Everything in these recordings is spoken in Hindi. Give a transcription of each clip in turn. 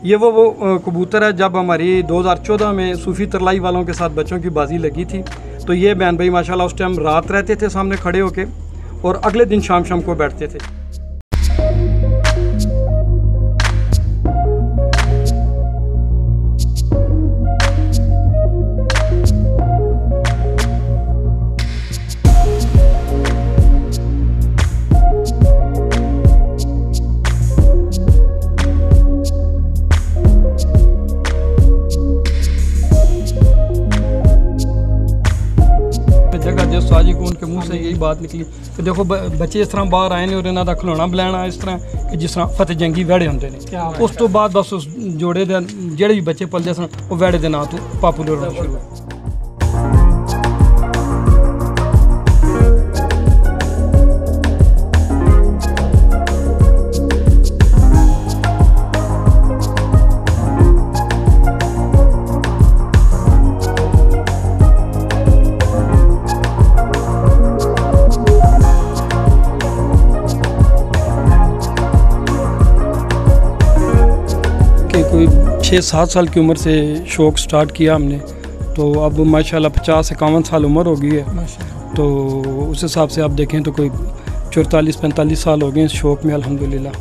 ये वो कबूतर है जब हमारी 2014 में सूफ़ी तरलाई वालों के साथ बच्चों की बाजी लगी थी, तो ये बयान भाई माशाल्लाह उस टाइम रात रहते थे सामने खड़े होके और अगले दिन शाम शाम को बैठते थे। उस्ताद जी को उनके मुंह से यही बात निकली कि देखो बच्चे इस तरह बाहर आए नहीं और इन्हों का खिलौना बुलाना इस तरह कि जिस तरह फतेह जंगी वैड़े होंगे ने। उस तो बाद बस उस जोड़े दे जेड़े भी बच्चे पलदे सन वो वैड़े के नाम तो पॉपुलर होना शुरू हुए। कोई 6-7 साल की उम्र से शौक़ स्टार्ट किया हमने, तो अब माशाल्लाह 50-51 साल उम्र हो गई है। तो उस हिसाब से आप देखें तो कोई 44-45 साल हो गए इस शौक़ में अल्हम्दुलिल्लाह।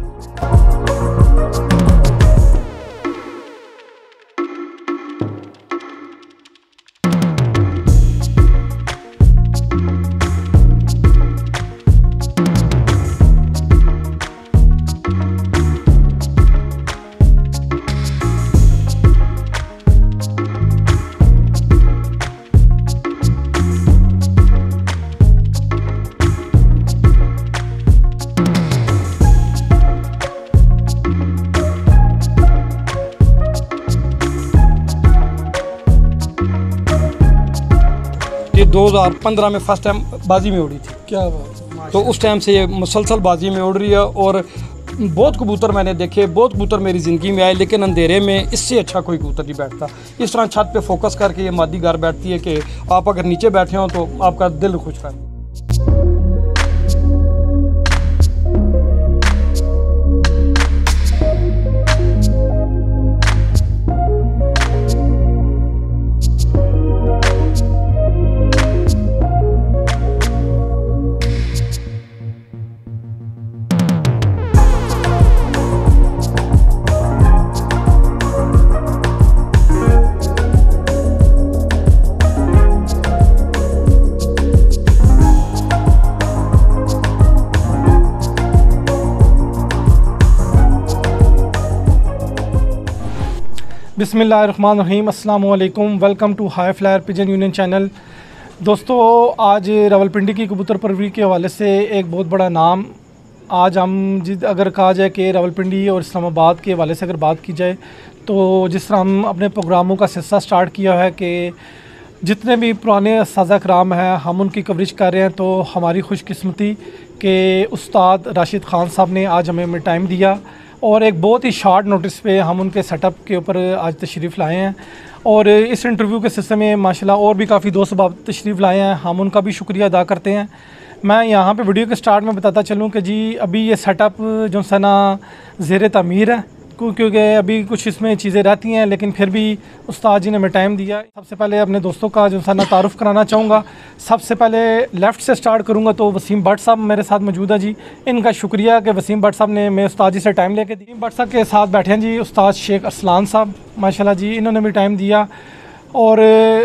ये 2015 में फर्स्ट टाइम बाजी में उड़ी थी। क्या बात। तो उस टाइम से ये मुसलसल बाजी में उड़ रही है और बहुत कबूतर मैंने देखे, बहुत कबूतर मेरी ज़िंदगी में आए, लेकिन अंधेरे में इससे अच्छा कोई कबूतर नहीं बैठता। इस तरह छत पे फोकस करके ये मादी घर बैठती है कि आप अगर नीचे बैठे हो तो आपका दिल खुश है। बिस्मिल्लाहिर्रहमानिर्रहीम, अस्सलाम वालेकुम, welcome to high flyer pigeon union channel. दोस्तों, आज रावलपिंडी की कबूतर परवरी के हवाले से एक बहुत बड़ा नाम, आज हम अगर कहा जाए कि रावलपिंडी और इस्लामाबाद के हवाले से अगर बात की जाए तो जिस तरह हम अपने प्रोग्रामों का सिलसिला स्टार्ट किया है कि जितने भी पुराने उस्ताद कराम हैं हम उनकी कवरेज कर रहे हैं, तो हमारी खुशकिस्मती कि उस्ताद राशिद ख़ान साहब ने आज हमें टाइम दिया और एक बहुत ही शॉर्ट नोटिस पे हम उनके सेटअप के ऊपर आज तशरीफ़ लाए हैं। और इस इंटरव्यू के सिलसिले में माशाल्लाह और भी काफ़ी दोस्त बाब तशरीफ़ लाए हैं, हम उनका भी शुक्रिया अदा करते हैं। मैं यहाँ पे वीडियो के स्टार्ट में बताता चलूँ कि जी अभी ये सेटअप जो सना ज़ेर तामीर है, क्योंकि अभी कुछ इसमें चीज़ें रहती हैं, लेकिन फिर भी उस्ताद जी ने हमें टाइम दिया। सबसे पहले अपने दोस्तों का जो सना तारुफ़ कराना चाहूँगा। सबसे पहले लेफ़्ट से स्टार्ट करूँगा तो वसीम भट्ट साहब मेरे साथ मौजूद है जी। इनका शुक्रिया कि वसीम भट्ट साहब ने मैं उस्ताद जी से टाइम लेके दी। भट्ट साहब के साथ बैठे हैं जी उस्ताद शेख अरसलान साहब, माशाल्लाह जी इन्होंने भी टाइम दिया। और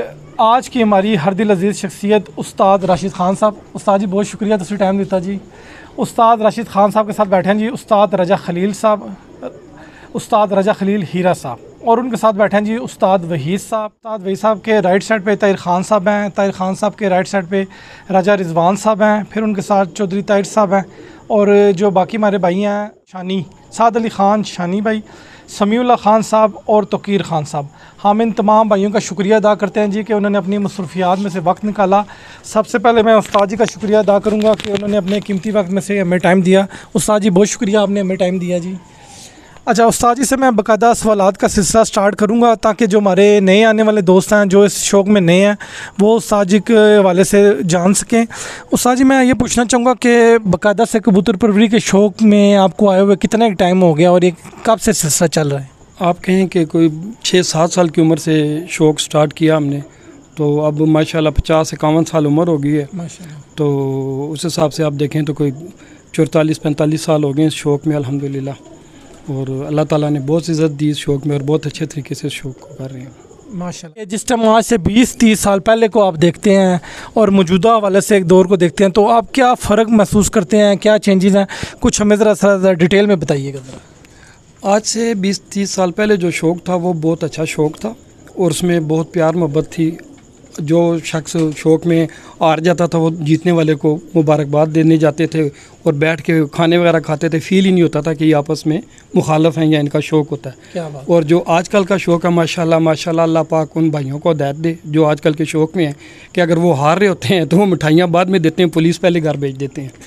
आज की हमारी हर दिल अजीज़ शख्सियत उस्ताद राशिद ख़ान साहब। उस्ताद जी बहुत शुक्रिया तुसीं टाइम दिता जी। उस्ताद राशिद ख़ान साहब के साथ बैठे हैं जी उस्ताद रजा खलील साहब, उस्ताद रजा खलील हीरा साहब, और उनके साथ बैठे हैं जी उस्ताद वहीद साहब। उस्ताद वहीद साहब के राइट साइड पे ताहिर ख़ान साहब हैं, ताहिर ख़ान साहब के राइट साइड पे राजा रिजवान साहब हैं, फिर उनके साथ चौधरी ताहिर साहब हैं, और जो बाकी हमारे भाई हैं शानी साद अली ख़ान शानी भाई, समीउल्लाह ख़ान साहब और तोकीर ख़ान साहब। हम इन तमाम भाइयों का शुक्रिया अदा करते हैं जी कि उन्होंने अपनी मसरूफियात में से वक्त निकाला। सबसे पहले मैं उस्ताद जी का शुक्रिया अदा करूँगा कि उन्होंने अपने कीमती वक्त में से हमें टाइम दिया। उस्ताद जी बहुत शुक्रिया, आपने हमें टाइम दिया जी। अच्छा, उस्ताद जी से मैं बाकायदा सवालात का सिलसिला स्टार्ट करूँगा ताकि जो हमारे नए आने वाले दोस्त हैं जो इस शौक़ में नए हैं वो उस्ताद जी के हवाले से जान सकें। उस्ताद जी मैं ये पूछना चाहूँगा कि बाकायदा से कबूतर परवरी के शौक़ में आपको आए हुए कितना टाइम हो गया और ये कब से सिलसिला चल रहा है? आप कहें कि कोई 6-7 साल की उम्र से शौक़ स्टार्ट किया हमने, तो अब माशाल्लाह 50-51 साल उम्र हो गई है माशाल्लाह। तो उस हिसाब से आप देखें तो कोई 44-45 साल हो गए इस शौक़ में अल्हम्दुलिल्लाह। और अल्लाह ताला ने बहुत इज़्ज़त दी इस शौक़ में और बहुत अच्छे तरीके से इस शौक़ को कर रहे हैं माशाल्लाह। जिस टाइम आज से 20-30 साल पहले को आप देखते हैं और मौजूदा हवाले से एक दौर को देखते हैं, तो आप क्या फ़र्क महसूस करते हैं, क्या चेंजेस हैं, कुछ हमें ज़रा डिटेल में बताइएगा ज़रा। आज से 20-30 साल पहले जो शौक़ था वो बहुत अच्छा शौक़ था और उसमें बहुत प्यार मोहब्बत थी। जो शख्स शौक़ में हार जाता था वो जीतने वाले को मुबारकबाद देने जाते थे और बैठ के खाने वगैरह खाते थे। फ़ील ही नहीं होता था कि ये आपस में मुखालफ हैं या इनका शौक़ होता है। क्या बात। और जो आजकल का शौक़ है माशाल्लाह माशाल्लाह, अल्लाह पाक उन भाइयों को हिदायत दे जो आजकल के शौक़ में हैं कि अगर वो हार रहे होते हैं तो वो मिठाइयाँ बाद में देते हैं, पुलिस पहले घर भेज देते हैं।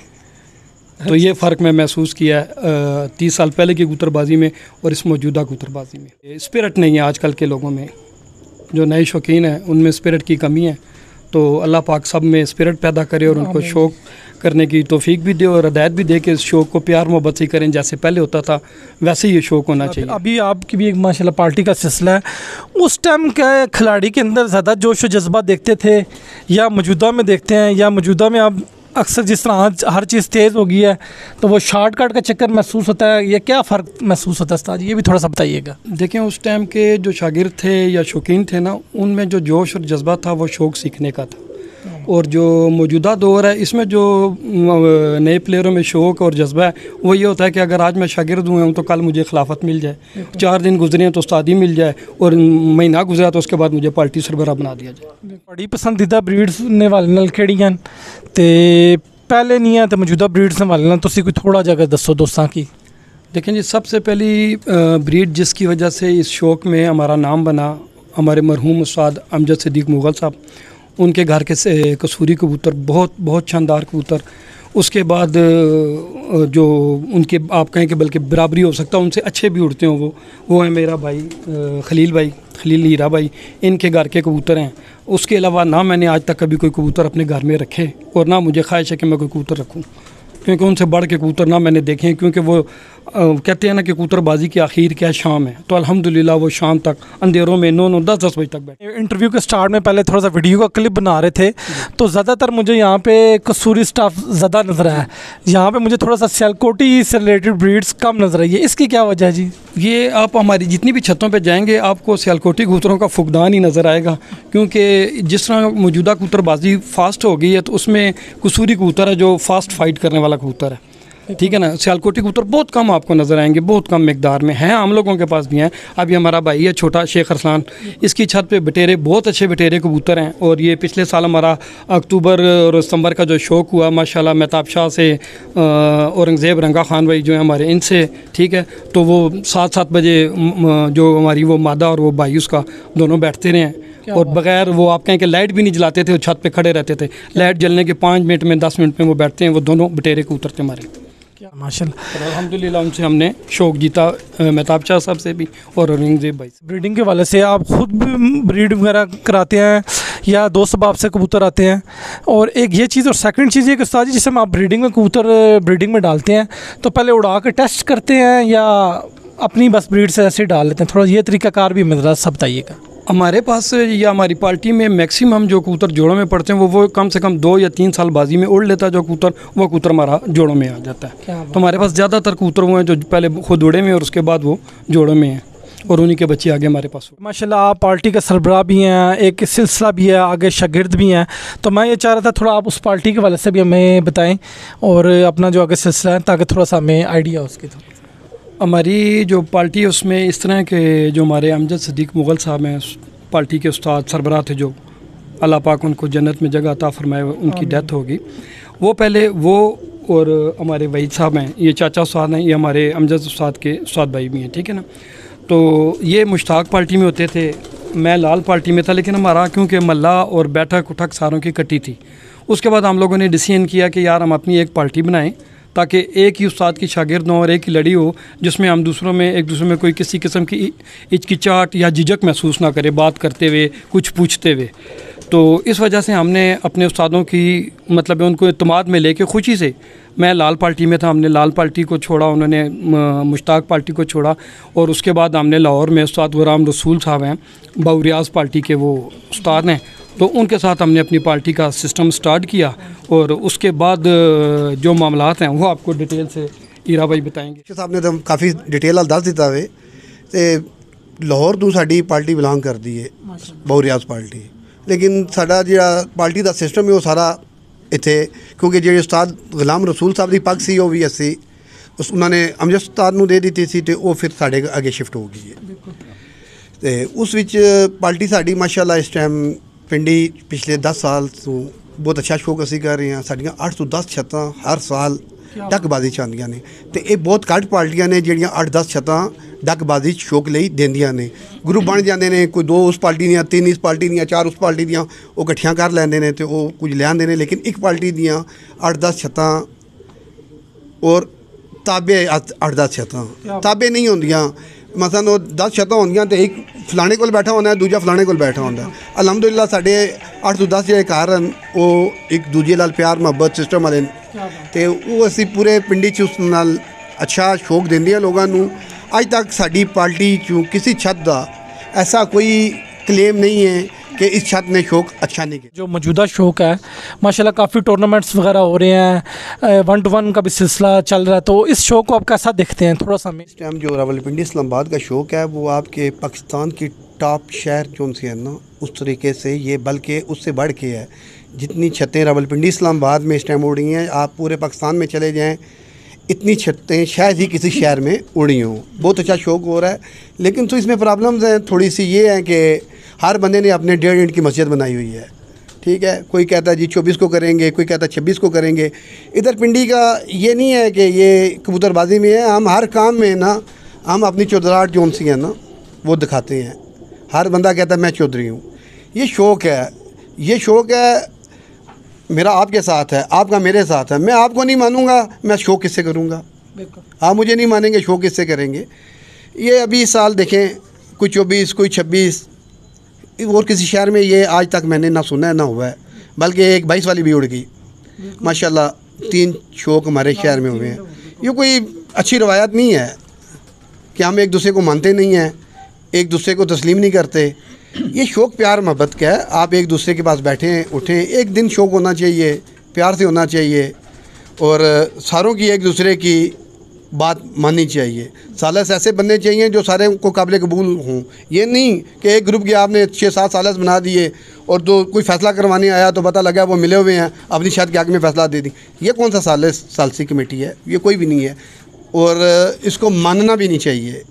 तो ये फ़र्क मैं महसूस किया है 30 साल पहले की कबूतरबाजी में और इस मौजूदा कबूतरबाजी में। स्पिरिट नहीं है आजकल के लोगों में, जो नए शौकीन हैं उनमें स्पिरिट की कमी है। तो अल्लाह पाक सब में स्पिरिट पैदा करे और उनको शौक़ करने की तौफीक भी दे और हिदायत भी दे कि इस शौक़ को प्यार मोहब्बत से करें, जैसे पहले होता था वैसे ही ये शौक़ होना चाहिए। अभी आपकी भी एक माशाल्लाह पार्टी का सिलसिला है, उस टाइम के खिलाड़ी के अंदर ज़्यादा जोश व जज्बा देखते थे या मौजूदा में देखते हैं, या मौजूदा में आप अक्सर जिस तरह आज हर चीज़ तेज़ हो गई है तो वो शॉर्टकट का चक्कर महसूस होता है, या क्या फ़र्क महसूस होता है उस्ताद, ये भी थोड़ा सा बताइएगा। देखें उस टाइम के जो शागिर्द थे या शौकीन थे ना, उनमें जो जोश और जज्बा था वो शौक़ सीखने का था। और जो मौजूदा दौर है इसमें जो नए प्लेयरों में शौक़ और जज्बा है वो ये होता है कि अगर आज मैं शागिर्द हुआ हूँ तो कल मुझे खिलाफत मिल जाए, 4 दिन गुजरे हैं तो उस्तादी मिल जाए, और महीना गुजरा तो उसके बाद मुझे पार्टी सरबराह बना दिया जाए। बड़ी पसंदीदा ब्रीड्स ने वाले नाल केड़ियां ते पहले नहीं है तो मौजूदा ब्रीड्स ने वाले नाल तुसी कोई थोड़ा जगह दसो दोस्तां की। देखें जी, सबसे पहली ब्रीड जिसकी वजह से इस शौक़ में हमारा नाम बना, हमारे मरहूम उस्ताद अमजद सिद्दीक मुग़ल साहब, उनके घर के से कसूरी कबूतर बहुत बहुत शानदार कबूतर। उसके बाद जो उनके आप कहें कि बल्कि बराबरी हो सकता है उनसे अच्छे भी उड़ते हों वो है मेरा भाई खलील हीरा भाई, इनके घर के कबूतर हैं। उसके अलावा ना मैंने आज तक कभी कोई कबूतर अपने घर में रखे और ना मुझे ख्वाहिश है कि मैं कोई कबूतर रखूँ, क्योंकि उनसे बढ़ के कबूतर ना मैंने देखे हैं। क्योंकि वो कहते हैं ना कि कबूतरबाजी की आखिर क्या शाम है, तो अल्हम्दुलिल्लाह वो शाम तक अंधेरों में 9-9 10-10 बजे तक बैठे। इंटरव्यू के स्टार्ट में पहले थोड़ा सा वीडियो का क्लिप बना रहे थे तो ज़्यादातर मुझे यहाँ पे कसूरी स्टाफ ज़्यादा नज़र आया, यहाँ पे मुझे थोड़ा सा सियालकोटी से रिलेटेड ब्रीड्स कम नज़र आई है, इसकी क्या वजह है जी? ये आप हमारी जितनी भी छतों पे जाएंगे आपको सियालकोटी कबूतरों का फुकदान ही नज़र आएगा, क्योंकि जिस तरह मौजूदा कबूतरबाजी फास्ट हो गई है तो उसमें कसूरी कबूतर है जो फास्ट फाइट करने वाला कबूतर है, ठीक है ना। सियालकोटी कबूतर बहुत कम आपको नज़र आएंगे, बहुत कम मिकदार में हैं, हम लोगों के पास भी हैं। अभी हमारा भाई है छोटा शेख अरसलान, इसकी छत पे बटेरे बहुत अच्छे बटेरे कबूतर हैं। और ये पिछले साल हमारा अक्टूबर और सितंबर का जो शौक़ हुआ माशाल्लाह मेहताब शाह से औरंगज़ेब रंगा खान भाई जो है हमारे, इनसे, ठीक है, तो वो 7-7 बजे जो हमारी वो मादा और वो भाई उसका दोनों बैठते रहे और बग़ैर वो आप कहें कि लाइट भी नहीं जलाते थे, छत पे खड़े रहते थे। लाइट जलने के 5 मिनट में 10 मिनट में वो बैठते हैं, वो दोनों बटेरे कबूतर थे हमारे। माशाल्लाह, अल्हम्दुलिल्लाह उनसे हमने शौक़ जीता, मेहताब शाह साहब से भी और औरंगज़ेब भाई से। ब्रीडिंग के वाले से आप ख़ुद भी ब्रीड वगैरह कराते हैं या दोस्त बाप से कबूतर आते हैं? और एक ये चीज़, और सेकंड चीज़ ये कि उस्ताद जी, जिससे आप ब्रीडिंग में कबूतर ब्रीडिंग में डालते हैं तो पहले उड़ा के टेस्ट करते हैं या अपनी बस ब्रीड से ऐसे ही डाल लेते हैं? थोड़ा ये तरीक़ाकार भी मेरा सब बताइएगा। हमारे पास या हमारी पार्टी में मैक्सिमम जो कबूतर जोड़ों में पड़ते हैं वो कम से कम 2 या 3 साल बाजी में उड़ लेता है जो कबूतर, वो कबूतर हमारा जोड़ों में आ जाता है। तो हमारे पास ज़्यादातर कबूतर वो हैं जो पहले खुद उड़े में और उसके बाद वो जोड़ों में हैं और उन्हीं के बच्चे आगे हमारे पास। माशाल्लाह, आप पार्टी का सरबराह भी हैं, एक सिलसिला भी है, आगे शागिर्द भी हैं, तो मैं ये चाह रहा था थोड़ा आप उस पार्टी के वाले से भी हमें बताएँ और अपना जो आगे सिलसिला है ताकि थोड़ा सा हमें आइडिया हो उसकी। हमारी जो पार्टी है उसमें इस तरह के जो हमारे अमजद सिद्दीक मुग़ल साहब हैं, पार्टी के उस्ताद सरबराह थे, जो अल्लाह पाक उनको जन्नत में जगह अता फरमाए, उनकी डेथ होगी। वो पहले वो और हमारे वहीद साहब हैं, ये चाचा उस्ताद हैं, ये हमारे अमजद उस्ताद के उस्ताद भाई भी हैं, ठीक है ना। तो ये मुश्ताक पार्टी में होते थे, मैं लाल पार्टी में था, लेकिन हमारा क्योंकि मल्ला और बैठक उठक सारों की कटी थी, उसके बाद हम लोगों ने डिसीजन किया कि यार हम अपनी एक पार्टी बनाएं ताकि एक ही उस्ताद की शागिर्द हो और एक ही लड़ी हो, जिसमें हम एक दूसरे में कोई किसी किस्म की हिचकिचाहट या झिझक महसूस ना करे बात करते हुए, कुछ पूछते हुए। तो इस वजह से हमने अपने उस्तादों की मतलब उनको इत्मीनान में लेके खुशी से मैं लाल पार्टी में था, हमने लाल पार्टी को छोड़ा, उन्होंने मुश्ताक पार्टी को छोड़ा, और उसके बाद हमने लाहौर में उस्ताद गुलाम रसूल साहब हैं, बाउरियाज पार्टी के वो उस्ताद हैं, तो उनके साथ हमने अपनी पार्टी का सिस्टम स्टार्ट किया। और उसके बाद जो मामलात हैं वो आपको डिटेल से हीरा भाई बताएंगे। साहब ने तो काफ़ी डिटेल नाल दस दिता वे ते लाहौर तो साडी पार्टी बिलोंग करती है, बाउरियाज पार्टी, लेकिन साडा जिहड़ा पार्टी का सिस्टम है वो सारा इत्थे, क्योंकि जो उस्ताद गुलाम रसूल साहब की पग सी वो भी असी उन्होंने अमजद उस्ताद नूं दे दी सी, तो वो फिर साढ़े अगे शिफ्ट हो गई है। तो उस विच पार्टी साडी माशाअल्लाह इस टाइम पिंडी पिछले 10 साल तो बहुत अच्छा शौक असी कर रहे हैं। साडियां 8 तो 10 छत्तां हर साल डकबाजी च आंदियां ने, तो ये बहुत घट पार्टियां ने जिहड़ियां 8-10 छत्तां डकबाजी शौक लई देंदियां ने। ग्रुप बन जाते हैं, कोई 2 उस पार्टी दियां, 3 इस पार्टी दियां, 4 उस पार्टी दियां, वो इकट्ठियां कर लैंदे ने तो वो कुछ ले आंदे ने, लेकिन एक पार्टी दियां 8-10 छत्तां और ताबे 8-10 छत्तां ताबे नहीं होंदियां। मसलन वो 10 छत्तां होंदियां तो एक फलाने कोल बैठा होंदा है, दूजा फलाने कोल बैठा होंदा है। अलहमदुलिल्लाह साढ़े 8 तो 10 जिहड़े घर हैं वो एक दूजे नाल प्यार मुहब्बत सिस्टम वाले, तो वो असी पूरे पिंडी च उस नाल अच्छा शौक देंदे लोगों नूं। अज तक साडी पार्टी चों किसी छत का ऐसा कोई क्लेम नहीं है कि इस छत ने शौक अच्छा नहीं किया। जो मौजूदा शौक है माशाल्लाह काफ़ी टूर्नामेंट्स वगैरह हो रहे हैं, 1 to 1 का भी सिलसिला चल रहा है, तो इस शौक को आप कैसा देखते हैं? थोड़ा सा हमें इस टाइम जो रावलपिंडी इस्लामाबाद का शौक है वो आपके पाकिस्तान की टॉप शहर जो से है ना, उस तरीके से ये बल्कि उससे बढ़ के है। जितनी छतें रावलपिंडी इस्लामाबाद में इस टाइम उड़ी हैं, आप पूरे पाकिस्तान में चले जाएँ इतनी छतें शायद ही किसी शहर में उड़ी हों। बहुत अच्छा शौक हो रहा है, लेकिन तो इसमें प्रॉब्लम्स हैं थोड़ी सी। ये है कि हर बंदे ने अपने 1.5 इंच की मस्जिद बनाई हुई है, ठीक है। कोई कहता है जी 24 को करेंगे, कोई कहता है 26 को करेंगे। इधर पिंडी का ये नहीं है कि ये कबूतरबाजी में है, हम हर काम में ना हम अपनी चौधराहट जो सी है ना वो दिखाते हैं। हर बंदा कहता है मैं चौधरी हूँ। ये शौक़ है, ये शौक़ है मेरा आपके साथ है, आपका मेरे साथ है। मैं आपको नहीं मानूंगा, मैं शौक़ किससे करूँगा? आप मुझे नहीं मानेंगे, शौक़ किससे करेंगे? ये अभी साल देखें, कोई 24 कोई 26 और किसी शहर में ये आज तक मैंने ना सुना है ना हुआ है, बल्कि एक 22 वाली भी उड़ गई माशाल्लाह। 3 शौक़ हमारे शहर में हुए हैं। ये कोई अच्छी रवायत नहीं है कि हम एक दूसरे को मानते नहीं हैं, एक दूसरे को तस्लीम नहीं करते। ये शौक़ प्यार मोहब्बत का है। आप एक दूसरे के पास बैठें उठें, एक दिन शौक़ होना चाहिए, प्यार से होना चाहिए, और सारों की एक दूसरे की बात माननी चाहिए। सालस ऐसे बनने चाहिए जो सारे को काबिल कबूल हों। ये नहीं कि एक ग्रुप के आपने 6-7 सालस बना दिए और तो कोई फ़ैसला करवाने आया तो पता लगा वो मिले हुए हैं, अपनी शायद के आगे में फ़ैसला दे दी। ये कौन सा सालसी कमेटी है? ये कोई भी नहीं है, और इसको मानना भी नहीं चाहिए।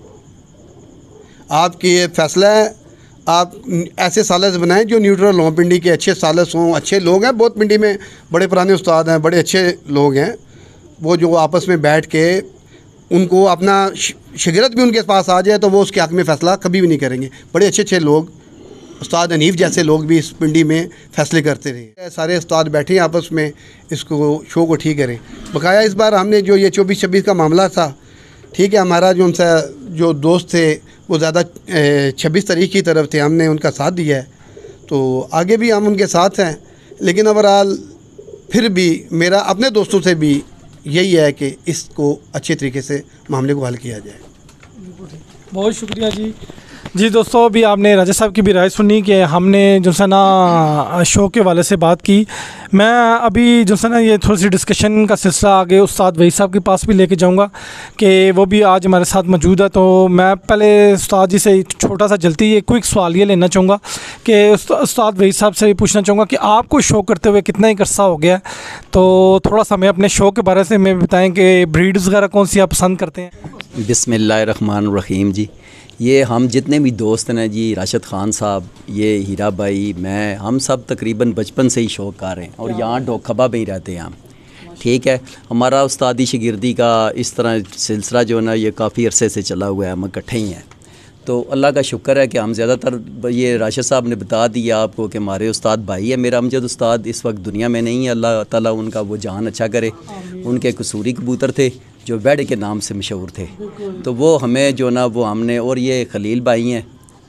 आपकी ये फ़ैसला है, आप ऐसे सालस बनाएं जो न्यूट्रल हों, पिंडी के अच्छे सालस हों, अच्छे लोग हैं। बहुत पिंडी में बड़े पुराने उस्ताद हैं, बड़े अच्छे लोग हैं, वो जो आपस में बैठ के उनको अपना शिगरत भी उनके पास आ जाए तो वो उसके हक़ में फ़ैसला कभी भी नहीं करेंगे। बड़े अच्छे अच्छे लोग, उस्ताद हनीफ जैसे लोग भी इस पिंडी में फ़ैसले करते रहे। सारे उस्ताद बैठे आपस में इसको शो को ठीक करें। बकाया इस बार हमने जो ये 24-26 का मामला था, ठीक है, हमारा जो उनसे जो दोस्त थे वो ज़्यादा 26 तारीख की तरफ थे, हमने उनका साथ दिया है, तो आगे भी हम उनके साथ हैं। लेकिन ओवरऑल फिर भी मेरा अपने दोस्तों से भी यही है कि इसको अच्छे तरीके से मामले को हल किया जाए। बहुत शुक्रिया जी दोस्तों, अभी आपने राजा साहब की भी राय सुनी कि हमने जो है ना शो के वाले से बात की। मैं अभी जो है ना ये थोड़ी सी डिस्कशन का सिलसिला आगे उस्ताद वहीद साहब के पास भी लेके जाऊंगा कि वो भी आज हमारे साथ मौजूद है। तो मैं पहले उस्ताद जी से छोटा सा जल्दी ये क्विक सवाल ये लेना चाहूँगा कि उस्ताद वहीद साहब से पूछना चाहूँगा कि आपको शो करते हुए कितना ही अरसा हो गया है, तो थोड़ा सा हमें अपने शो के बारे में बताएँ कि ब्रीड्स वगैरह कौन सी आप पसंद करते हैं? बिस्मिल्लाहिर्रहमानिर्रहीम जी। ये हम जितने भी दोस्त हैं जी, राशिद ख़ान साहब, ये हीरा भाई, मैं, हम सब तकरीबन बचपन से ही शौक़ कर रहे हैं और यहाँ डोखबा में ही रहते हैं हम, ठीक है। हमारा उस्तादी शिगिर्दी का इस तरह सिलसिला जो है ना ये काफ़ी अरसे से चला हुआ है, हम इकट्ठे ही हैं। तो अल्लाह का शुक्र है कि हम ज़्यादातर, ये राशिद साहब ने बता दिया आपको कि हमारे उस्ताद भाई है। मेरा अमजद उस्ताद इस वक्त दुनिया में नहीं है, अल्लाह ताला उनका वो जान अच्छा करे। उनके कसूरी कबूतर थे जो बेड के नाम से मशहूर थे, तो वो हमें जो ना वो हमने, और ये खलील भाई हैं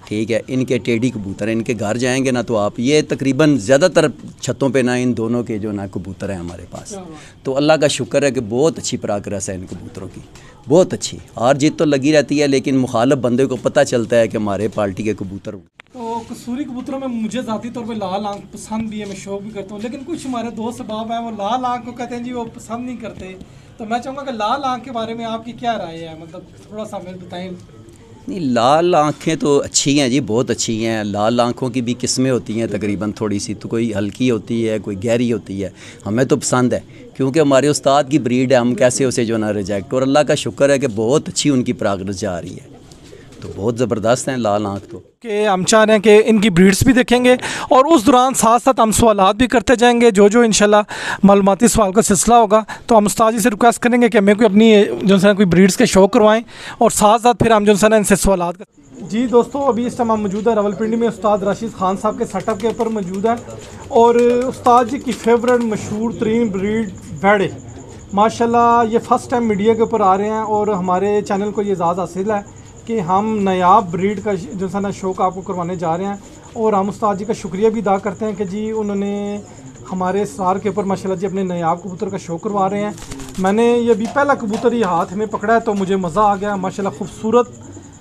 ठीक है, इनके टेडी कबूतर हैं, इनके घर जाएंगे ना तो आप ये तकरीबन ज़्यादातर छतों पे ना इन दोनों के जो ना कबूतर हैं हमारे पास। तो अल्लाह का शुक्र है कि बहुत अच्छी प्रोग्रेस है इन कबूतरों की, बहुत अच्छी। हार जीत तो लगी रहती है लेकिन मुखालफ बंदे को पता चलता है कि हमारे पार्टी के कबूतर। तो कसूरी कबूतरों में मुझे ज़ाती तौर पे लाल आंख पसंद भी है, मैं शौक भी करता हूँ, लेकिन कुछ हमारे दोस्त अहबाब हैं वो लाल आंख को कहते हैं जी वो पसंद नहीं करते। तो मैं चाहूँगा कि लाल आंख के बारे में आपकी क्या राय है, मतलब थोड़ा सा हमें बताएं। नहीं, लाल आँखें तो अच्छी हैं जी, बहुत अच्छी हैं। लाल आँखों की भी किस्में होती हैं तकरीबन थोड़ी सी, तो कोई हल्की होती है कोई गहरी होती है। हमें तो पसंद है क्योंकि हमारे उस्ताद की ब्रीड है, हम कैसे उसे जो ना रिजेक्ट। और अल्लाह का शुक्र है कि बहुत अच्छी उनकी प्रोग्रेस जा रही है, तो बहुत ज़बरदस्त हैं लाल आँख तो। कि हम चाह रहे हैं कि इनकी ब्रीड्स भी देखेंगे और उस दौरान साथ साथ हम सवालात भी करते जाएंगे। जो इंशाल्लाह मालूमाती सवाल का सिलसिला होगा तो हम उस्ताद जी से रिक्वेस्ट करेंगे कि हमें कोई अपनी जो है कोई ब्रीड्स के शौक करवाएं और साथ साथ फिर हम जो है ना इनसे सवालात कर। जी दोस्तों, अभी इस टाइम हम मौजूद है रावलपिंडी में उस्ताद राशिद खान साहब के सेटअप के ऊपर मौजूद है और उस्ताद जी की फेवरेट मशहूर तरीन ब्रीड वैड़े माशाल्लाह ये फ़र्स्ट टाइम मीडिया के ऊपर आ रहे हैं और हमारे चैनल को ये एजाज़ हासिल है कि हम नायाब ब्रीड का जो है ना शौक आपको करवाने जा रहे हैं। और हम उस्ताद जी का शुक्रिया भी अदा करते हैं कि जी उन्होंने हमारे स्टार के ऊपर माशाल्लाह जी अपने नायाब कबूतर का शौक करवा रहे हैं। मैंने ये भी पहला कबूतर ये हाथ में पकड़ा है तो मुझे मज़ा आ गया माशाल्लाह, खूबसूरत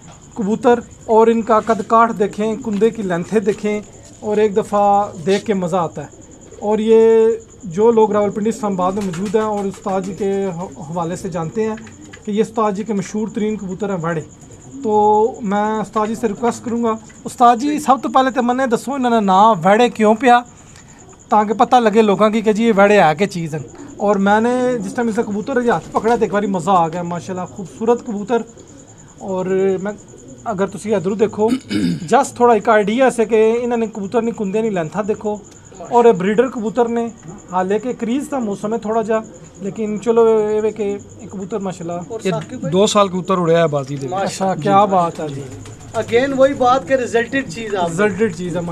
कबूतर और इनका कद काठ देखें, कुंदे की लेंथें देखें और एक दफ़ा देख के मज़ा आता है। और ये जो लोग रावलपिंडी इस्लामाबाद में मौजूद हैं और उस्ताद जी के हवाले से जानते हैं कि ये उस्ताद जी के मशहूर तरीन कबूतर हैं वैड़े, तो मैं उस्ताद जी से रिक्वेस्ट करूँगा उस्ताद जी सब तो पहले तो मैंने दसो इन्होंने नाम वैड़े क्यों पिया ताकि पता लगे लोगों की कि जी ये वैड़े है के चीज़ हैं। और मैंने जिस टाइम इसे कबूतर हाथ पकड़ा तो एक बार मज़ा आ गया माशाल्लाह, खूबसूरत कबूतर। और मैं अगर तुम इधर देखो जस्ट थोड़ा एक आइडिया से कि इन्होंने कबूतर नहीं कुंदे नहीं लेंथा देखो और ब्रीडर कबूतर ने हालांकि क्रीज था मौसम है थोड़ा जा, लेकिन चलो ये के कबूतर माशाल्लाह 2 साल कबूतर उड़ाया है बाजी दे। अच्छा क्या बात है जी, अगेन वही बात के रिजल्टेड चीज़ है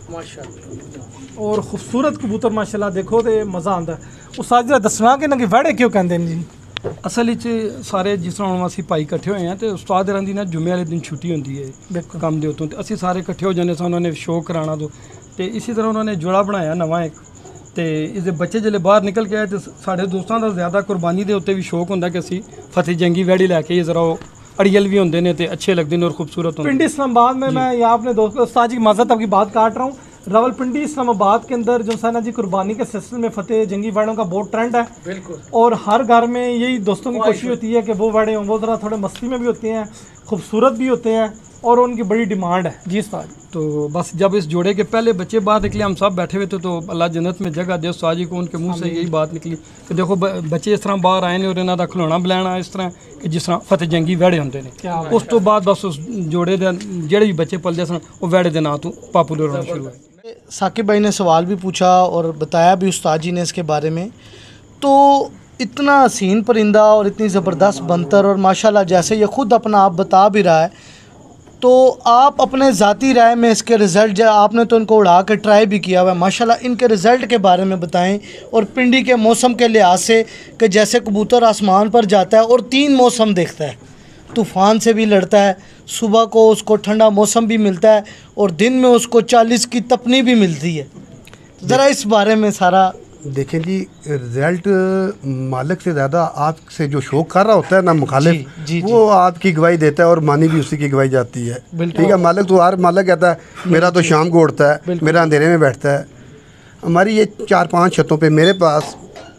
माशाल्लाह और खूबसूरत कबूतर माशाल्लाह देखो तो मज़ा आता है। उस आज दसना कि ना कि वैड़े क्यों कहते हैं जी। असल सारे जिस तरह हम असी भाई इकट्ठे हुए हैं तो उस्ताद रंदी ना जुम्मे वाले दिन छुट्टी होती है काम के उत्तों, तो असी सारे इकट्ठे हो जाने उन्होंने शौक कराना तो इसी तरह उन्होंने जोड़ा बनाया नवा एक, तो इसके बच्चे जल्द बाहर निकल के आए तो साढ़े दोस्तों का ज़्यादा कुर्बानी के उत्ते भी शौक होंगे कि असी फतेह जंगी वैड़ी लैके जरा अड़ियल भी होंगे ने तो अच्छे लगते हैं और खूबसूरत होंगे। पिंडी इस्लामाबाद में मैं यहाँ अपने दोस्त उस्ताद जी की माज़रत आपकी बात काट रहा हूँ, रावलपिंडी इस्लामाबाद के अंदर जो है ना जी कुर्बानी के सिलसिले में फतेह जंगी वैड़ों का बहुत ट्रेंड है बिल्कुल, और हर घर में यही दोस्तों की कोशिश होती है कि वो वैड़े हों, वो ज़रा थोड़े मस्ती में भी होते हैं, खूबसूरत भी होते हैं और उनकी बड़ी डिमांड है जी उस्ताद। तो बस जब इस जोड़े के पहले बच्चे बाहर निकले हम सब बैठे हुए थे तो अल्लाह जन्नत में जगह दे उस्ताद जी को, उनके मुंह से यही बात निकली कि देखो बच्चे इस तरह बाहर आए ने और इन्हों का खिलौना बुलाना इस तरह कि जिस तरह फतेह जंगी वैड़े होंगे ने। उस तो बाद बस उस जोड़े के जेडे भी बच्चे पलते सन वो वैड़े के नाम तो पॉपुलर होना शुरू हुए। साकिब भाई ने सवाल भी पूछा और बताया भी उस्ताद जी ने इसके बारे में। तो इतना हसीन परिंदा और इतनी ज़बरदस्त बनतर और माशाल्लाह जैसे ये ख़ुद अपना आप बता भी रहा है, तो आप अपने ज़ाती राय में इसके रिज़ल्ट आपने तो इनको उड़ा कर ट्राई भी किया हुआ है माशाल्लाह, इनके रिज़ल्ट के बारे में बताएं और पिंडी के मौसम के लिहाज से कि जैसे कबूतर आसमान पर जाता है और 3 मौसम देखता है, तूफ़ान से भी लड़ता है, सुबह को उसको ठंडा मौसम भी मिलता है और दिन में उसको 40 की तपनी भी मिलती है। ज़रा इस बारे में सारा देखें जी, रिज़ल्ट मालिक से ज़्यादा आपसे जो शौक कर रहा होता है ना मुखालिफ, वो आपकी गवाही देता है और मानी भी उसी की गवाही जाती है। ठीक है, मालिक तो हर मालिक कहता है मेरा तो शाम को उड़ता है, मेरा अंधेरे में बैठता है। हमारी ये 4-5 छतों पे मेरे पास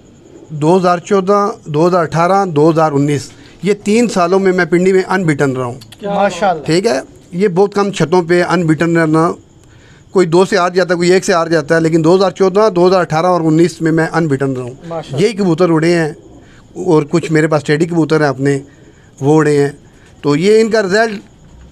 2014, 2018, 2019 ये 3 सालों में मैं पिंडी में अनबिटन रहा हूँ माशाल्लाह। ठीक है, ये बहुत कम छतों पे अनबिटन रहना, कोई 2 से हार जाता है, कोई 1 से हार जाता है, लेकिन 2014, 2018 और 19 में मैं अनबिटन रहा हूँ। यही कबूतर उड़े हैं और कुछ मेरे पास टेडी कबूतर हैं अपने, वो उड़े हैं। तो ये इनका रिज़ल्ट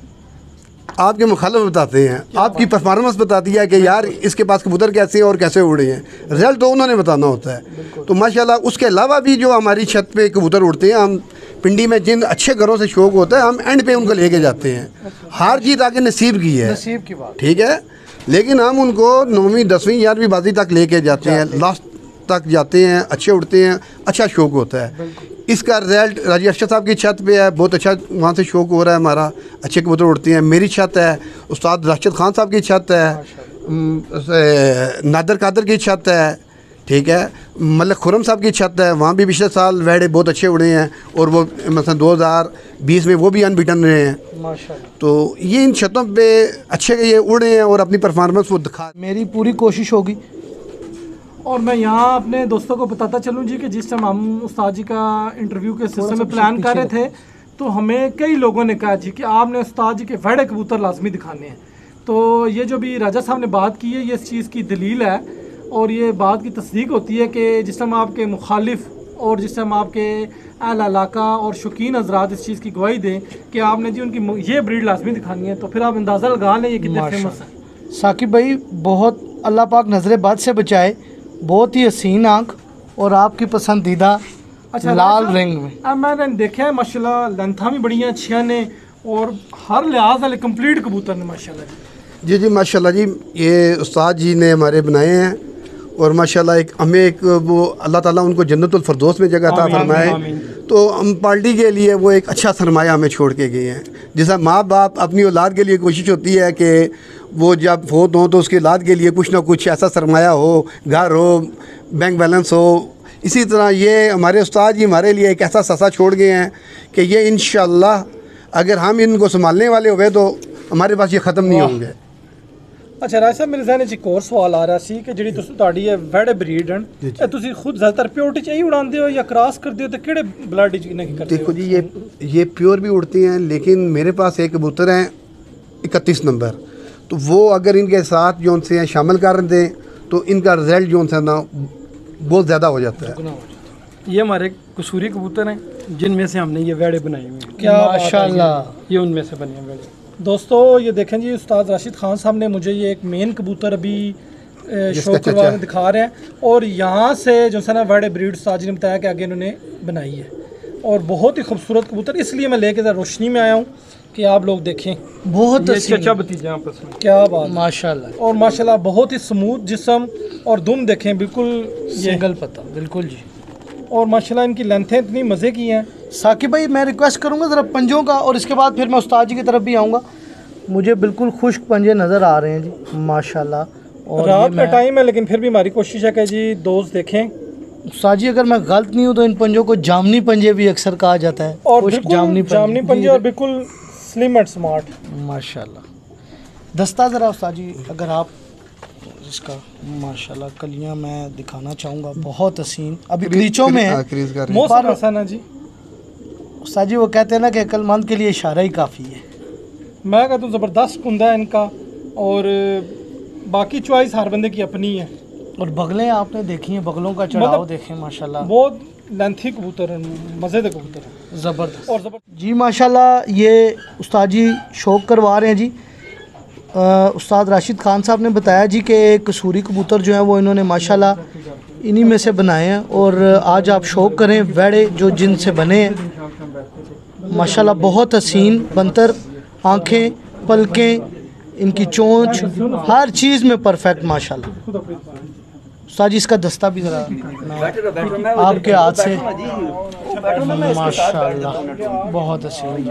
आपके मुखालिफ बताते हैं, आपकी परफॉर्मेंस बताती है कि यार इसके पास कबूतर कैसे और कैसे उड़े हैं, रिज़ल्ट तो उन्होंने बताना होता है। तो माशाल्लाह उसके अलावा भी जो हमारी छत पे कबूतर उड़ते हैं, हम पिंडी में जिन अच्छे घरों से शौक होता है हम एंड पे उनको लेके जाते हैं। हार जीत आगे नसीब की है, नसीब की बात, ठीक है, लेकिन हम उनको 9वीं 10वीं 11वीं बाजी तक लेके जाते हैं। लास्ट तक जाते हैं, अच्छे उड़ते हैं, अच्छा शौक होता है। इसका रिजल्ट राजी अरशद साहब की छत पे है, बहुत अच्छा वहाँ से शौक हो रहा है हमारा, अच्छे कबूतर उड़ते हैं। मेरी छत है, उस्ताद राशिद खान साहब की छत है, नादर कादर की छत है, ठीक है, मलिक खुरम साहब की छत है, वहाँ भी पिछले साल वेड़े बहुत अच्छे उड़े हैं और वो मतलब 2020 में वो भी अनबीटन रहे हैं माशाल्लाह। तो ये इन छतों पे अच्छे ये उड़े हैं और अपनी परफॉर्मेंस वो दिखा। मेरी पूरी कोशिश होगी। और मैं यहाँ अपने दोस्तों को बताता चलूँ जी कि जिस टाइम हम उस्ताद जी का इंटरव्यू के सिलसिले में प्लान कर रहे थे तो हमें कई लोगों ने कहा जी कि आपने उस्ताद जी के वेड़े कबूतर लाजमी दिखाने हैं। तो ये जो भी राजा साहब ने बात की है ये इस चीज़ की दलील है और ये बात की तस्दीक होती है कि जिस टाइम आपके मुखालिफ और जिस टाइम आपके अहल इलाका और शौकीन हजरात इस चीज़ की गवाही दें कि आपने जी उनकी ये ब्रीड लाजमी दिखानी है तो फिर आप अंदाज़ा लगा लें ये कितने फेमस है। साकिब भाई बहुत अल्लाह पाक नजर बद से बचाए, बहुत ही हसीन आँख और आपकी पसंदीदा लाल रंग में। अब मैंने देखा है माशाल्लाह लेंथा भी बड़ियाँ अच्छियाँ ने और हर लिहाज वाले कंप्लीट कबूतर ने माशाल्लाह जी। जी माशाल्लाह जी, ये उस्ताद जी ने हमारे बनाए हैं और माशाल्लाह एक हमें एक वो अल्लाह ताला उनको जन्नतुल फरदौस में जगह अता फरमाए। तो हम पार्टी के लिए वो एक अच्छा सरमाया हमें छोड़ के गए हैं। जैसा माँ बाप अपनी औलाद के लिए कोशिश होती है कि वो जब फोत हो तो उसकी औलाद के लिए कुछ ना कुछ ऐसा सरमाया हो, घर हो, बैंक बैलेंस हो, इसी तरह ये हमारे उस्ताद जी हमारे लिए एक ऐसा ससा छोड़ गए हैं कि ये इंशाअल्लाह अगर हम इनको संभालने वाले हुए तो हमारे पास ये ख़त्म नहीं होंगे। अच्छा राज साहब मेरे ज़हन च एक और सवाल आ रहा सी कि ਜਿਹੜੀ ਤੁਹਾਡੀ ਇਹ ਵੈੜ ਬਰੀਡ ਹਨ ਇਹ ਤੁਸੀਂ ਖੁਦ ਜ਼ਿਆਦਾਤਰ ਪਿਓਰਟੀ ਚ ਹੀ ਉਡਾਉਂਦੇ ਹੋ ਜਾਂ ਕ੍ਰਾਸ ਕਰਦੇ ਹੋ ਤੇ ਕਿਹੜੇ ਬਲੱਡ ਚ ਇਹਨਾਂ ਕੀ ਕਰਦੇ हो? देखो जी ये प्योर भी उड़ती हैं लेकिन मेरे पास एक कबूतर हैं 31 नंबर, तो वो अगर इनके साथ जो उनसे शामिल कर दें तो इनका रिजल्ट जो उनसे ना बहुत ज़्यादा हो जाता है। ये हमारे कसूरी कबूतर हैं जिनमें से हमने ये वेड़े बनाए हुए हैं। क्या माशाल्लाह। ये उनमें से बने हैं वेड़े। दोस्तों ये देखें जी उस्ताद राशिद खान साहब ने मुझे ये एक मेन कबूतर अभी शो करवा के दिखा रहे हैं और यहाँ से जो है ना वेड़े ब्रीड उस्ताद जी ने बताया कि आगे इन्होंने बनाई है और बहुत ही खूबसूरत कबूतर, इसलिए मैं लेके रोशनी में आया हूँ कि आप लोग देखें। बहुत ये चचा भतीजा आपस में क्या बात माशाल्लाह और माशाल्लाह बहुत ही स्मूथ जिस्म और दुम देखें बिल्कुल सिंगल पता बिल्कुल जी। और माशाल्लाह इनकी लेंथें इतनी मज़े की हैं। साकिब भाई मैं रिक्वेस्ट करूंगा ज़रा पंजों का और इसके बाद फिर मैं उस्ताद जी की तरफ भी आऊँगा। मुझे बिल्कुल खुश्क पंजे नज़र आ रहे हैं जी माशाल्लाह। और रात का टाइम है लेकिन फिर भी हमारी कोशिश है कि जी दोस्त देखें। उस्ताद जी अगर मैं गलत नहीं हूँ तो इन पंजों को जामनी पंजे भी अक्सर कहा जाता है और खुश्क जामनी पंजे और बिल्कुल स्लिम एंड स्मार्ट माशाल्लाह। दस्ता ज़रा उस्ताद जी अगर आप इसका माशाल्लाह कलियाँ मैं दिखाना चाहूँगा, बहुत हसीन अभी क्रीचों में है। क्रीज कर मौसम ऐसा ना जी उस्ताद जी वो कहते हैं ना कि अक्लमंद के लिए इशारा ही काफ़ी है। मैं कहता हूँ ज़बरदस्त कुंदा है इनका और बाकी चॉइस हर बंदे की अपनी है। और बगलें आपने देखी हैं, बगलों का चढ़ाव मतलब देखें माशाल्लाह बहुत लेंथी कबूतर है, मज़े के कबूतर है ज़बरदस्त। और जी माशाल्लाह ये उस्ताद जी शौक करवा रहे हैं जी। उस्ताद राशिद खान साहब ने बताया जी कि कसूरी कबूतर जो है वो इन्होंने माशाल्लाह इन्हीं में से बनाए हैं और आज आप शौक करें वेड़े जो जिनसे बने हैं माशाल्लाह बहुत हसीन बनतर, आँखें, पलकें, इनकी चोंच, हर चीज़ में परफेक्ट माशाल्लाह। उस्ताद जी इसका दस्ता भी ज़रा आपके हाथ से माशाल्लाह बहुत हसीन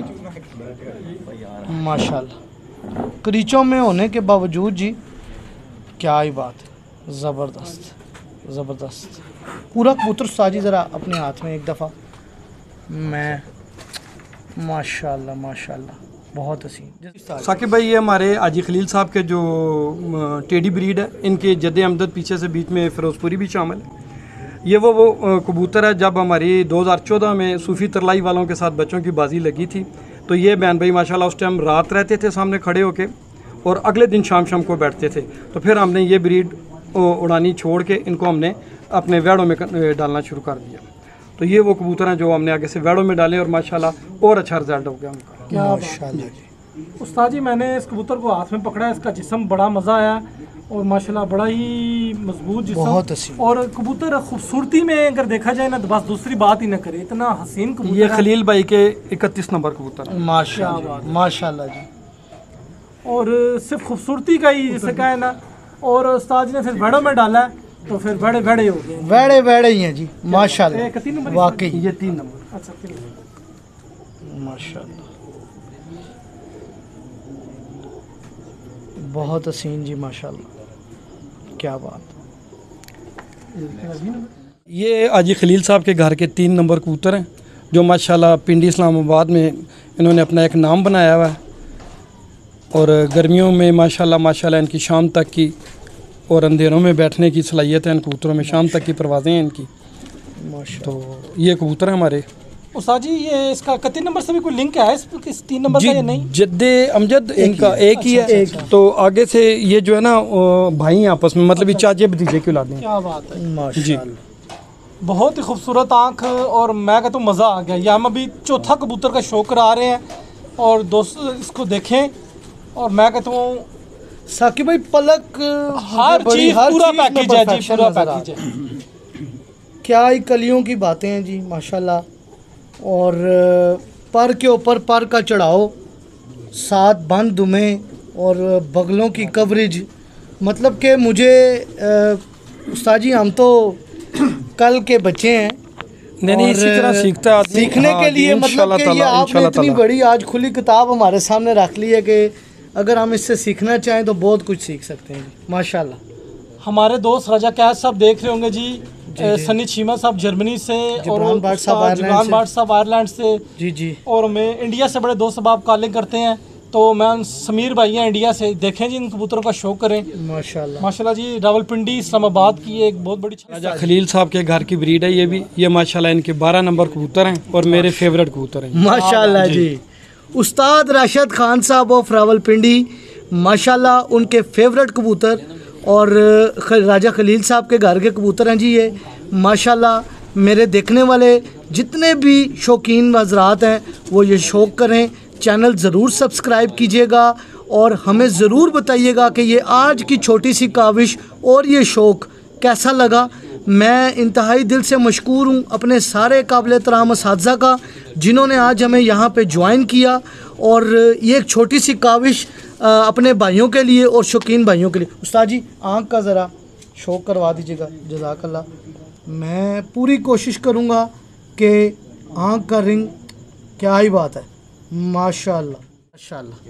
माशाल्लाह। क्रीचों में होने के बावजूद जी क्या ही बात है, ज़बरदस्त ज़बरदस्त। पूरा कबूतर उस्ताद जी ज़रा अपने हाथ में एक दफ़ा मैं माशाल्लाह माशाल्लाह बहुत हसीन। साकिब भाई ये हमारे आजी खलील साहब के जो टेडी ब्रीड है, इनके जद्दे अमदद पीछे से बीच में फिरोजपुरी भी शामिल है। ये वो कबूतर है जब हमारी 2014 में सूफ़ी तरलाई वालों के साथ बच्चों की बाजी लगी थी तो ये बहन भाई माशाल्लाह उस टाइम रात रहते थे सामने खड़े होके और अगले दिन शाम को बैठते थे। तो फिर हमने ये ब्रीड उड़ानी छोड़ के इनको हमने अपने वेड़ों में डालना शुरू कर दिया। तो ये वो कबूतर हैं जो हमने आगे से वेड़ों में डाले और माशाल्लाह और अच्छा रिजल्ट हो गया उनका। क्या माशाल्लाह उस्ताद जी मैंने इस कबूतर को हाथ में पकड़ा, इसका जिस्म बड़ा मज़ा आया और माशाल्लाह बड़ा ही मजबूत जिस्म और कबूतर खूबसूरती में अगर देखा जाए ना तो बस दूसरी बात ही ना करे, इतना हसीन कबूतर। ये खलील भाई के 31 नंबर कबूतर माशाल्लाह माशाल्लाह जी। और सिर्फ खूबसूरती का ही जिसे कहा है ना। और उस्ताद जी ने फिर वेड़ों में डाला है तो फिर बड़े बड़े हो गए। वैड़े वैड़े ही हैं जी ये माशाल्लाह, तीन नंबर वाकई ये 3 नंबर। अच्छा 3 नंबर। माशाल्लाह बहुत हसीन जी माशाल्लाह, क्या बात। ये हाजी खलील साहब के घर के 3 नंबर कबूतर हैं जो माशाल्लाह पिंडी इस्लामाबाद में इन्होंने अपना एक नाम बनाया हुआ है। और गर्मियों में माशाल्लाह इनकी शाम तक की और अंधेरों में बैठने की सलाहियत है इन कबूतरों में, शाम तक की परवाज़ें हैं इनकी। तो ये कबूतर हैं हमारे। उस्ताद जी ये इसका 31 नंबर से भी कोई लिंक है इस 3 नंबर का या नहीं? जद्दे अमजद इनका एक ही है। तो आगे से ये जो है ना भाई हैं आपस में, मतलब ये चाचे भतीजे की औलादें हैं। क्या बात है माशाल्लाह बहुत ही खूबसूरत आँख। और मैं कहता हूँ मज़ा आ गया। या हम अभी चौथा कबूतर का शौक करा रहे हैं और दोस्त इसको देखें। और मैं कहता हूँ साकिब भाई पलक हर चीज़ पूरा पैकेज है जी, पूरा पैकेज है। क्या ही कलियों की बातें हैं जी माशाल्लाह। और पर के ऊपर पर का चढ़ाओ, 7 बंद दुमे और बगलों की कवरेज, मतलब कि मुझे उस्ताद जी हम तो कल के बच्चे हैं। नहीं इसी तरह सीखता है आदमी। सीखने हाँ, के लिए मतलब इंशाल्लाह कि ये ताला, आपने इंशाल्लाह इतनी ताला। बड़ी आज खुली किताब हमारे सामने रख ली है कि अगर हम इससे सीखना चाहें तो बहुत कुछ सीख सकते हैं जी माशाल्लाह। हमारे दोस्त रजा कैद साहब देख रहे होंगे जी, सनी चीमा साहब जर्मनी से और जिब्रान भाट साहब आयरलैंड से जी जी। और मैं इंडिया से बड़े दोस्त साहब कॉलिंग करते हैं। तो मैं समीर भाई हैं इंडिया से, देखें जी इन कबूतरों का शौक करें माशाल्लाह जी। रावलपिंडी इस्लामाबाद की एक बहुत बड़ी राजा खलील साहब के घर की ब्रीड है ये माशाल्लाह इनके 12 नंबर कबूतर हैं और मेरे फेवरेट कबूतर हैं माशाल्लाह जी। उस्ताद राशिद खान साहब ऑफ रावलपिंडी माशाल्लाह उनके फेवरेट कबूतर और राजा खलील साहब के घर के कबूतर हैं जी ये माशाल्लाह। मेरे देखने वाले जितने भी शौकीन हज़रात हैं वो ये शौक़ करें, चैनल ज़रूर सब्सक्राइब कीजिएगा और हमें ज़रूर बताइएगा कि ये आज की छोटी सी काविश और ये शौक़ कैसा लगा। मैं इंतहाई दिल से मशकूर हूँ अपने सारे काबिल एहतराम असातिज़ा का जिन्होंने आज हमें यहाँ पे ज्वाइन किया। और ये एक छोटी सी काविश अपने भाइयों के लिए और शौकीन भाइयों के लिए। उस्ताद जी आँख का ज़रा शौक़ करवा दीजिएगा, जज़ाकल्लाह। मैं पूरी कोशिश करूँगा कि आँख का रिंग, क्या ही बात है माशाल्लाह माशाल्लाह।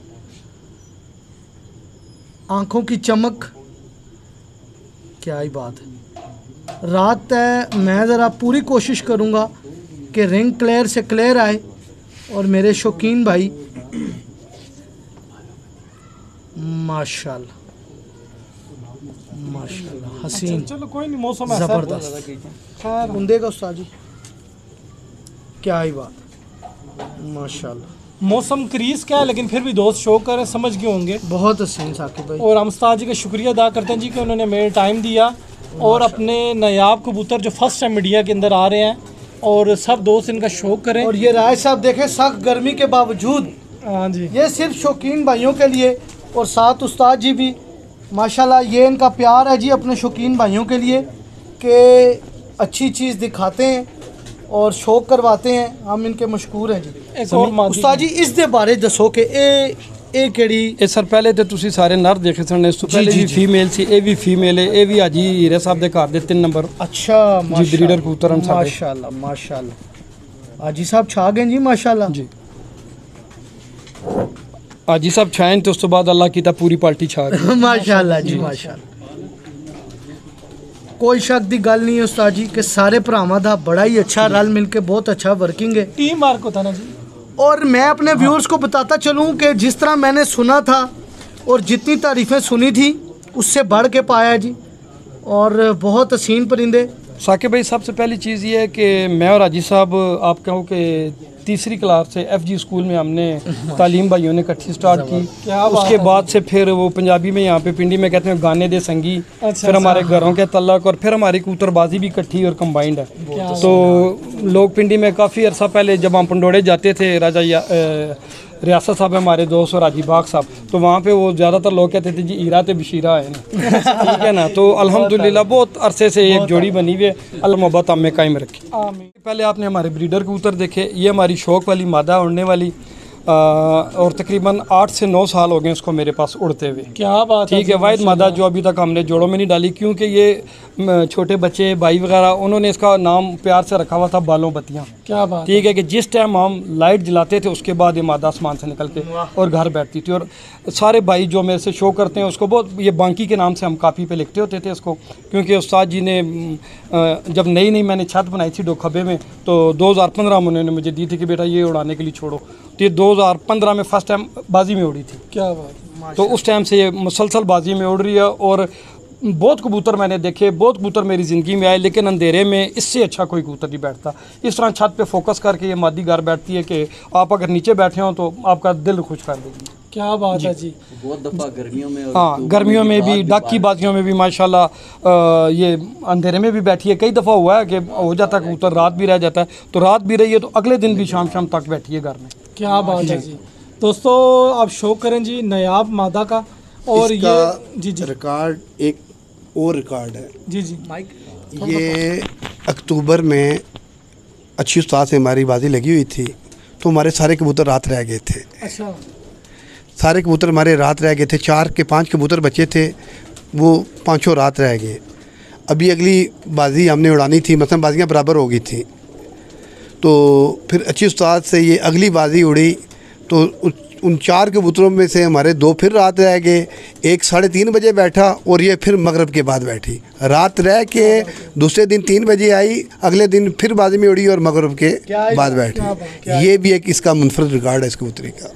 आँखों की चमक, क्या ही बात है। रात है, मैं ज़रा पूरी कोशिश करूँगा कि रिंग क्लियर से क्लियर आए और मेरे शौकीन भाई माशाल्लाह माशाल्लाह हसीन। चलो कोई नहीं, मौसम ऐसा ज़बरदस्त खैर बंदे का उस्ताद जी, क्या ही बात माशाल्लाह। मौसम क्रीज का है लेकिन फिर भी दोस्त शौक करें, समझ गए होंगे। बहुत हसीन साकिब भाई। और हम उस्ताद जी का शुक्रिया अदा करते हैं जी कि उन्होंने मेरे टाइम दिया और अपने नायाब कबूतर जो फर्स्ट टाइम मीडिया के अंदर आ रहे हैं और सब दोस्त इनका शौक करें। और ये राय साहब देखें, सख्त गर्मी के बावजूद हाँ जी, ये सिर्फ शौकीन भाइयों के लिए और साथ उस्ताद जी भी माशाल्लाह। ये इनका प्यार है जी अपने शौकीन भाइयों के लिए कि अच्छी चीज़ दिखाते हैं और शौक करवाते हैं। हम इनके मशकूर हैं जी। एक और मादी उस्ताद जी इस दे बारे दसो कि ए केड़ी ਇਹ ਸਰ ਪਹਿਲੇ ਤੇ ਤੁਸੀਂ ਸਾਰੇ ਨਰ ਦੇਖੇ ਸਨ, ਇਸ ਤੋਂ ਪਹਿਲੇ ਵੀ ਫੀਮੇਲ ਸੀ, ਇਹ ਵੀ ਫੀਮੇਲ ਹੈ, ਇਹ ਵੀ ਹਾਜੀ ਹੀਰੇ ਸਾਹਿਬ ਦੇ ਘਰ ਦੇ 3 ਨੰਬਰ अच्छा जी ब्रीडर कबूतर हम सारे माशाल्लाह माशाल्लाह। हाजी साहब छा गए जी माशाल्लाह जी। हाजी साहब छाएं तो उस तो बाद अल्लाह की ता पूरी पार्टी छा गई। माशाल्लाह जी माशाल्लाह। कोई शक दी गल नहीं है उस्ताद जी कि सारे भरावां दा बड़ा ही अच्छा रल मिल के बहुत अच्छा वर्किंग है। टीम मार्क होता ना जी। और मैं अपने व्यूअर्स को बताता चलूं कि जिस तरह मैंने सुना था और जितनी तारीफ़ें सुनी थी उससे बढ़ के पाया जी। और बहुत हसीन परिंदे। साकिब भाई सबसे पहली चीज़ ये है कि मैं और हाजी साहब आप कहूँ कि तीसरी क्लास से FG स्कूल में हमने तालीम भाइयों ने इकट्ठी स्टार्ट की। उसके बाद से फिर वो पंजाबी में यहाँ पे पिंडी में कहते हैं गाने दे संगी। फिर हमारे घरों के तल्लक और फिर हमारी कबूतरबाजी भी इकट्ठी और कंबाइंड है। तो लोग पिंडी में काफ़ी अर्सा पहले जब हम पंडोड़े जाते थे, राजा रियासत साहब हमारे दोस्त और हाजी बाग साहब, तो वहाँ पे वो ज़्यादातर लोग कहते थे जी ईरा ते बशीरा है ना। ठीक है ना। तो अल्हम्दुलिल्लाह बहुत अरसे से एक जोड़ी बनी हुई है, अल्लाह मोहब्बत हमें कायम रखी। आमीन। पहले आपने हमारे ब्रीडर कबूतर देखे, ये हमारी शौक वाली मादा उड़ने वाली और तकरीबन 8 से 9 साल हो गए उसको मेरे पास उड़ते हुए। क्या बात है, ठीक है। वाहिद मादा जो अभी तक हमने जोड़ों में नहीं डाली, क्योंकि ये छोटे बच्चे भाई वगैरह उन्होंने इसका नाम प्यार से रखा हुआ था बालों बत्तियाँ। क्या बात ठीक है कि जिस टाइम हम लाइट जलाते थे उसके बाद ये मादा आसमान से निकल के और घर बैठती थी। और सारे भाई जो मेरे से शो करते हैं उसको बहुत, ये बांकी के नाम से हम कापी पे लिखते होते थे इसको, क्योंकि उस्ताद जी ने जब नई मैंने छत बनाई थी डोखबे में तो 2015 में उन्होंने मुझे दी थी कि बेटा ये उड़ाने के लिए छोड़ो। तो ये 2015 में फर्स्ट टाइम बाजी में उड़ी थी। क्या बात है। तो उस टाइम से ये मुसलसल बाजी में उड़ रही है और बहुत कबूतर मैंने देखे, बहुत कबूतर मेरी ज़िंदगी में आए, लेकिन अंधेरे में इससे अच्छा कोई कबूतर नहीं बैठता। इस तरह छत पे फोकस करके ये मादी घर बैठती है कि आप अगर नीचे बैठे हो तो आपका दिल खुश कर देगी। क्या बात है जी। बहुत दफ़ा गर्मियों में और हाँ, गर्मियों में भी, डक की बाजियों में भी माशाल्लाह ये अंधेरे में भी बैठी है। कई दफ़ा हुआ है कि हो जाता है कबूतर रात भी रह जाता है, तो रात भी रही है तो अगले दिन भी शाम तक बैठी है घर में। क्या बात है जी। दोस्तों आप शो करें जी नायाब मादा का। और ये जी जी रिकॉर्ड एक और रिकॉर्ड है जी जी माइक। ये अक्टूबर में अच्छी उस्ताद से हमारी बाजी लगी हुई थी तो हमारे सारे कबूतर रात रह गए थे। अच्छा। सारे कबूतर हमारे रात रह गए थे। 4 के 5 कबूतर बचे थे, वो 5 रात रह गए। अभी अगली बाजी हमने उड़ानी थी, मतलब बाजियाँ बराबर हो गई थी। तो फिर अच्छी उस्ताद से ये अगली बाजी उड़ी तो उन 4 कबूतरों में से हमारे 2 फिर रात रह गए। एक 3:30 बजे बैठा और ये फिर मगरब के बाद बैठी। रात रह के दूसरे दिन 3 बजे आई, अगले दिन फिर बाजी में उड़ी और मगरब के बाद बैठी। ये भी एक इसका मुनफरद रिकॉर्ड है इस कबूतरी का।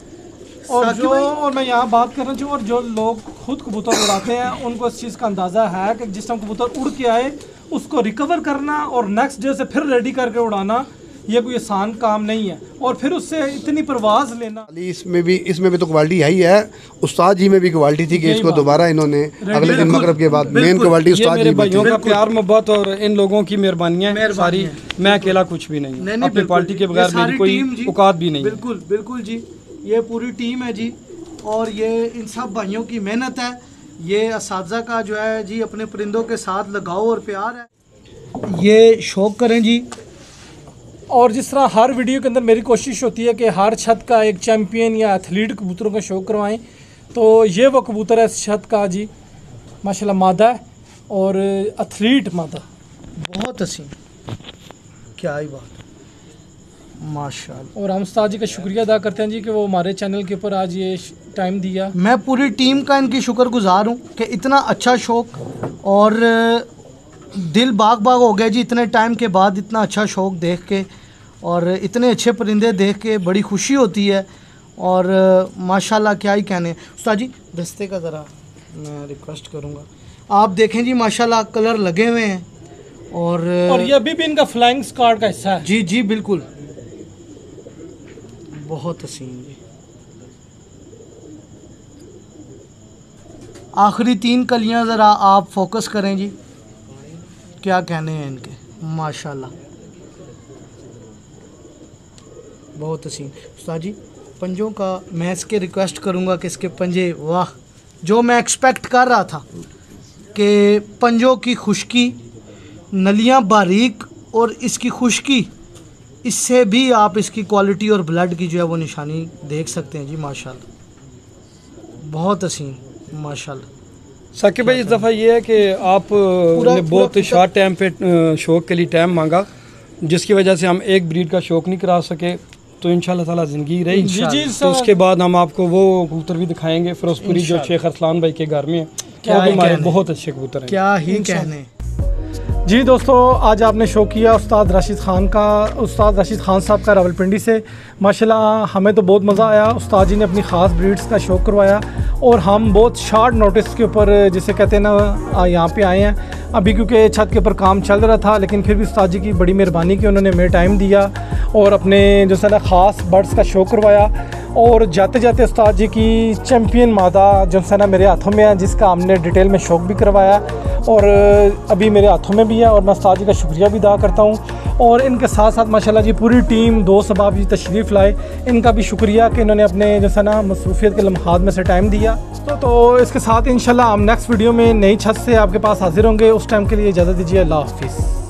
और मैं यहाँ बात कर रहा हूँ और जो लोग खुद कबूतर उड़ाते हैं उनको इस चीज़ का अंदाज़ा है कि जिस टाइम कबूतर उड़ के आए उसको रिकवर करना और नेक्स्ट डे से फिर रेडी करके उड़ाना ये कोई आसान काम नहीं है। और फिर उससे इतनी परवाज लेना, इसमें भी तो क्वालिटी आई है। उस्ताद जी में भी क्वालिटी थी कि इसको दोबारा इन्होंने अगले दिन मगरब के बाद मेन क्वालिटी उस्ताद जी भाइयों का प्यार मोहब्बत और इन लोगों की मेहरबानियाँ सारी। मैं अकेला कुछ भी नहीं, अपनी पार्टी के बगैर मेरी कोई औकात भी नहीं। बिल्कुल बिल्कुल जी, ये पूरी टीम है जी और ये इन सब भाइयों की मेहनत है। ये असातिज़ा का जो है जी अपने परिंदों के साथ लगाव और प्यार है। ये शौक करें जी। और जिस तरह हर वीडियो के अंदर मेरी कोशिश होती है कि हर छत का एक चैम्पियन या एथलीट कबूतरों का शो करवाएं, तो ये वो कबूतर है इस छत का जी माशाल्लाह मादा है और एथलीट मादा, बहुत हसीन, क्या ही बात माशाल्लाह। और हम उस्ताद जी का शुक्रिया अदा करते हैं जी कि वो हमारे चैनल के ऊपर आज ये टाइम दिया। मैं पूरी टीम का इनकी शुक्रगुजार हूँ कि इतना अच्छा शौक़ और दिल बाग बाग हो गया जी इतने टाइम के बाद इतना अच्छा शौक़ देख के और इतने अच्छे परिंदे देख के बड़ी खुशी होती है। और माशाल्लाह क्या ही कहने। उस्ताद जी दस्ते का ज़रा मैं रिक्वेस्ट करूँगा, आप देखें जी माशाल्लाह कलर लगे हुए हैं और ये अभी भी इनका फ्लाइंग स्क्वाड का हिस्सा है। जी जी बिल्कुल, बहुत हसीन जी। आखिरी 3 कलियां ज़रा आप फोकस करें जी, क्या कहने हैं इनके, माशाल्लाह बहुत हसीन। उस्ताद जी पंजों का मैं इसके रिक्वेस्ट करूंगा कि इसके पंजे, वाह, जो मैं एक्सपेक्ट कर रहा था कि पंजों की खुश्की, नलियां बारीक और इसकी खुश्की, इससे भी आप इसकी क्वालिटी और ब्लड की जो है वो निशानी देख सकते हैं जी माशाल्लाह, बहुत हसीन माशाल्लाह। साकिब भाई इस दफ़ा ये है कि आप ने बहुत शॉर्ट टाइम पे शौक़ के लिए टाइम मांगा, जिसकी वजह से हम एक ब्रीड का शौक़ नहीं करा सके। तो इंशाल्लाह ताला ज़िंदगी रही तो उसके बाद हम आपको वो कबूतर भी दिखाएंगे फिरोजपुरी जो शेख अरसलान भाई के घर में है। वो भी हमारे बहुत अच्छे कबूतर हैं, क्या ही कहने। जी दोस्तों, आज आपने शो किया उस्ताद राशिद ख़ान साहब का रावलपिंडी से। माशाल्लाह हमें तो बहुत मज़ा आया। उस्ताद जी ने अपनी ख़ास ब्रीड्स का शो करवाया और हम बहुत शॉर्ट नोटिस के ऊपर, जिसे कहते हैं ना, यहाँ पे आए हैं अभी, क्योंकि छत के ऊपर काम चल रहा था। लेकिन फिर भी उस्ताद जी की बड़ी मेहरबानी की, उन्होंने हमें टाइम दिया और अपने जो है ना ख़ास बर्ड्स का शो करवाया। और जाते जाते उस्ताद जी की चैम्पियन मादा जो है ना मेरे हाथों में है, जिसका हमने डिटेल में शौक भी करवाया और अभी मेरे हाथों में भी है और मैं उस्ताद जी का शुक्रिया भी अदा करता हूँ। और इनके साथ साथ माशाल्लाह जी पूरी टीम, दोस्त अहबाब जी तशरीफ़ लाए, इनका भी शुक्रिया कि इन्होंने अपने जो है ना मसरूफियत के लम्हात में से टाइम दिया। तो इसके साथ इंशाल्लाह हम नेक्स्ट वीडियो में नई छत से आपके पास हाजिर होंगे। उस टाइम के लिए इजाज़त दीजिए, अल्लाह हाफिज़।